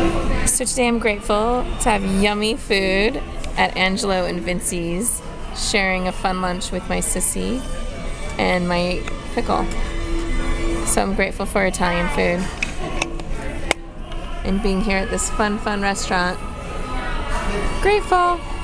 So today I'm grateful to have yummy food at Angelo and Vinci's, sharing a fun lunch with my sissy and my pickle. So I'm grateful for Italian food and being here at this fun restaurant. Grateful!